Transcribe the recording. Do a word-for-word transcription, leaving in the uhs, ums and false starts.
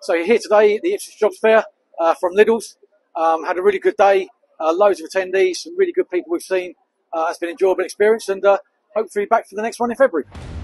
So you're here today at the Ipswich Jobs Fair uh, from Lidl's. Um, had a really good day, uh, loads of attendees, some really good people we've seen. Uh, it's been an enjoyable experience, and uh, hopefully back for the next one in February.